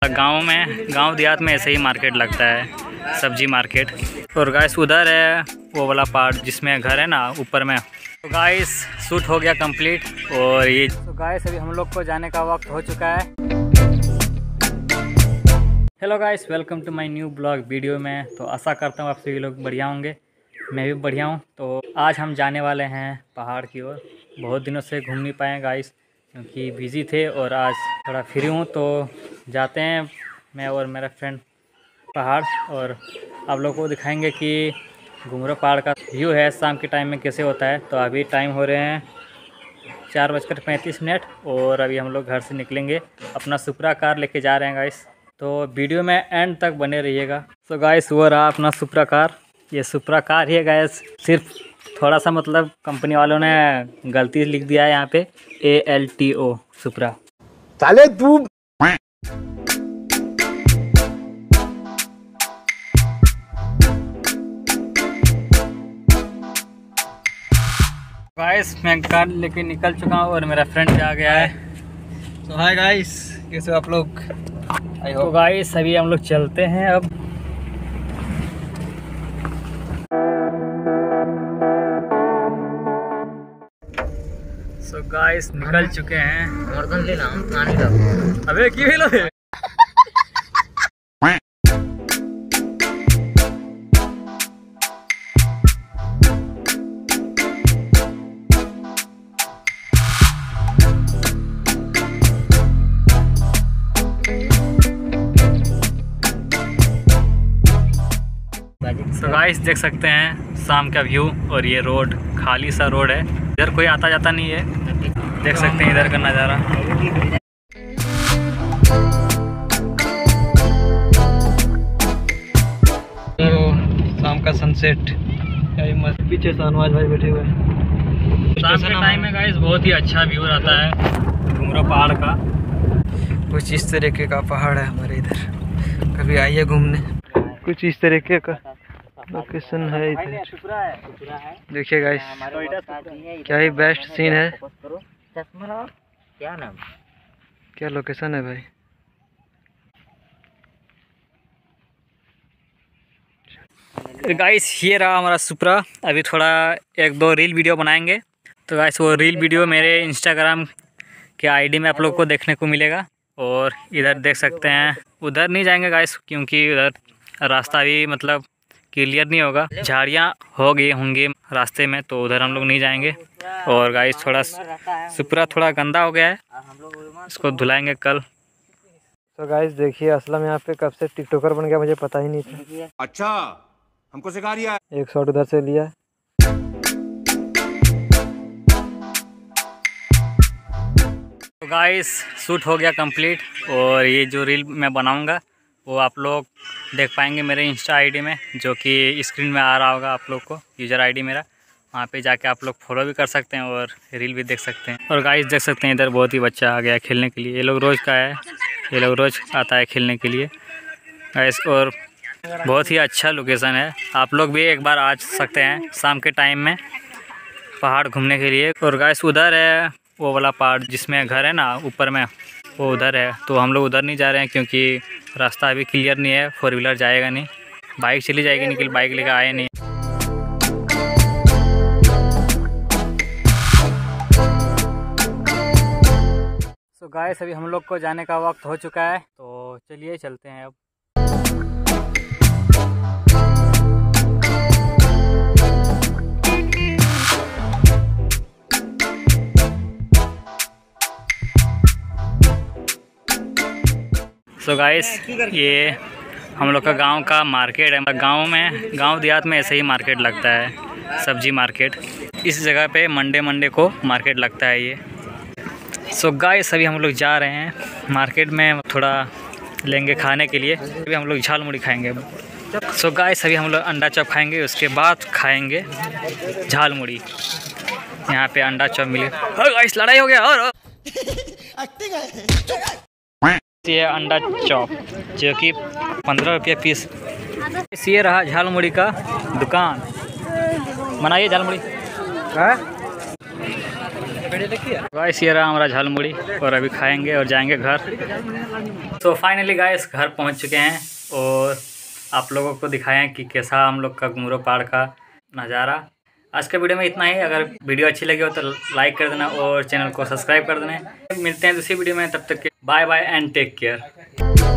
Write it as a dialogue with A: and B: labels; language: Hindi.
A: गांव देहात में ऐसे ही मार्केट लगता है, सब्जी मार्केट। और गाइस उधर है वो वाला पार्ट जिसमें घर है ना ऊपर में। तो गाइस शूट हो गया कंप्लीट। और ये तो गाइस अभी हम लोग को जाने का वक्त हो चुका है। Hello guys, welcome to my new blog video में। तो आशा करता हूँ आप सभी लोग बढ़िया होंगे, मैं भी बढ़िया हूँ। तो आज हम जाने वाले हैं पहाड़ की ओर। बहुत दिनों से घूम नहीं पाए गाइस क्योंकि बिज़ी थे, और आज थोड़ा फ्री हूँ तो जाते हैं मैं और मेरा फ्रेंड पहाड़। और आप लोगों को दिखाएंगे कि घुंघरू पहाड़ का व्यू है शाम के टाइम में कैसे होता है। तो अभी टाइम हो रहे हैं 4:35 और अभी हम लोग घर से निकलेंगे। अपना सुपरा कार लेके जा रहे हैं गाइस, तो वीडियो में एंड तक बने रहिएगा। तो गाइस वो रहा अपना सुपरा कार। ये सुपरा कार ही है गाइस, सिर्फ थोड़ा सा मतलब कंपनी वालों ने गलती लिख दिया है यहाँ पे ALTO सुपरा।
B: साले तू
A: गाइस मैं कार लेके निकल चुका हूँ और मेरा फ्रेंड भी आ गया है।
C: तो हाय गाइस, कैसे हो आप लोग?
A: तो गाइस अभी हम लोग चलते हैं अब। सो गाइस निकल चुके हैं। अबे क्यों हिलो है? तो गाइस देख सकते हैं शाम का व्यू। और ये रोड खाली सा रोड है, इधर कोई आता जाता नहीं है। देख सकते हैं इधर का नज़ारा।
C: तो शाम का सनसेट, मस्त। पीछे शाहनवाज भाई बैठे हुए हैं।
A: शाम के टाइम में गाइस बहुत ही अच्छा व्यू रहता है घुंघरू पहाड़ का।
C: कुछ इस तरीके का पहाड़ है हमारे इधर, कभी आइए घूमने। कुछ इस तरीके का लोकेशन है इधर। देखिए गाइस क्या ही बेस्ट सीन है।
B: क्या नाम,
C: क्या लोकेशन है भाई।
A: गाइस ये रहा हमारा सुपरा। अभी थोड़ा 1-2 रील वीडियो बनाएंगे। तो गाइस वो रील वीडियो मेरे इंस्टाग्राम के आईडी में आप लोग को देखने को मिलेगा। और इधर देख सकते हैं, उधर नहीं जाएंगे गाइस क्योंकि उधर रास्ता भी मतलब क्लियर नहीं होगा, झाड़ियाँ होंगी रास्ते में, तो उधर हम लोग नहीं जाएंगे। और गाइस थोड़ा सुपरा थोड़ा गंदा हो गया है, इसको धुलाएंगे कल।
C: तो गाइस देखिए असलम यहाँ पे कब से टिकटॉकर बन गया मुझे पता ही नहीं था।
B: अच्छा हमको सिखा रिया।
C: एक शॉट उधर से लिया।
A: तो गाइस शूट हो गया कंप्लीट। और ये जो रील मैं बनाऊंगा वो आप लोग देख पाएंगे मेरे इंस्टा आईडी में, जो कि स्क्रीन में आ रहा होगा आप लोग को, यूज़र आईडी मेरा। वहाँ पे जाके आप लोग फॉलो भी कर सकते हैं और रील भी देख सकते हैं। और गाइस देख सकते हैं इधर बहुत ही बच्चा आ गया खेलने के लिए। ये लोग रोज़ का है, ये लोग रोज़ आता है खेलने के लिए गाइस। और बहुत ही अच्छा लोकेशन है, आप लोग भी एक बार आ सकते हैं शाम के टाइम में पहाड़ घूमने के लिए। और गाइस उधर है वो वाला पार्ट जिसमें घर है ना ऊपर में, वो उधर है। तो हम लोग उधर नहीं जा रहे हैं क्योंकि रास्ता अभी क्लियर नहीं है, 4 व्हीलर जाएगा नहीं, बाइक चली जाएगी निकल, बाइक लेकर आए नहीं। सो गाइस अभी हम लोग को जाने का वक्त हो चुका है, तो चलिए चलते हैं अब। सो गाइस ये हम लोग का गांव का मार्केट है। गांव देहात में ऐसे ही मार्केट लगता है, सब्जी मार्केट। इस जगह पे मंडे को मार्केट लगता है ये। सो गाइस अभी हम लोग जा रहे हैं मार्केट में, थोड़ा लेंगे खाने के लिए। अभी हम लोग झाल मुड़ी खाएंगे। सो गाइस अभी हम लोग अंडा चॉप खाएंगे, उसके बाद खाएंगे झाल मुड़ी। यहाँ पे अंडा चॉप मिले। गाइस लड़ाई हो गया। और ये अंडा चॉप जो कि 15 रुपये पीस। ये रहा झालमुड़ी का दुकान। बनाइए झालमुड़ी। गाइस ये रहा हमारा झालमुड़ी और अभी खाएंगे और जाएंगे घर। तो फाइनली गाइस घर पहुंच चुके हैं और आप लोगों को दिखाएं कि कैसा हम लोग का घुंगरू पहाड़ का नज़ारा। आज के वीडियो में इतना ही। अगर वीडियो अच्छी लगी हो तो लाइक कर देना और चैनल को सब्सक्राइब कर देना। मिलते हैं दूसरी वीडियो में, तब तक के bye bye and take care.